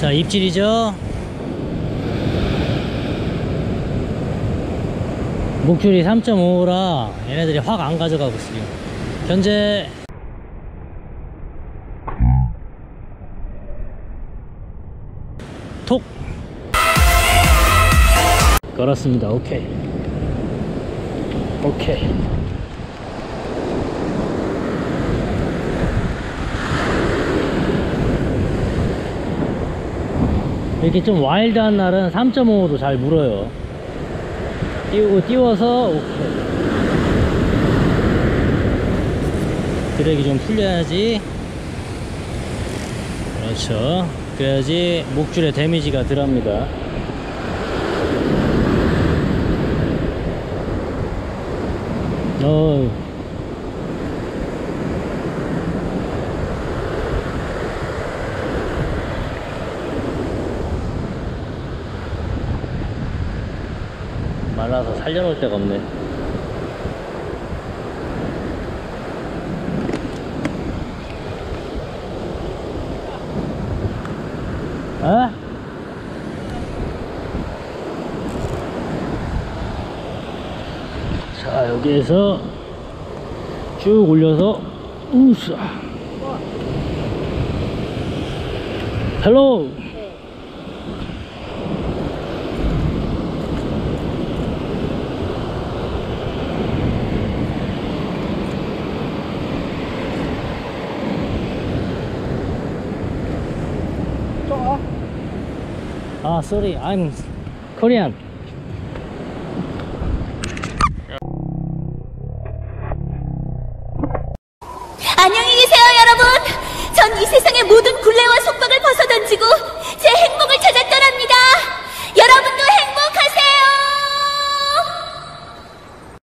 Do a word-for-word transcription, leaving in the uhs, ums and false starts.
자, 입질이죠. 목줄이 삼 점 오라 얘네들이 확 안 가져가고 있어요. 현재 톡 걸었습니다. 오케이 오케이. 이렇게 좀 와일드한 날은 삼 점 오도 잘 물어요. 띄우고 띄워서 오케이. 드랙이 좀 풀려야지. 그렇죠. 그래야지 목줄에 데미지가 덜합니다. 어. 말라서 살려놓을 데가 없네. 어? 자, 여기에서 쭉 올려서 우스. 헬로. 아, sorry, I'm Korean. 안녕히 계세요, 여러분. 전 이 세상의 모든 굴레와 속박을 벗어던지고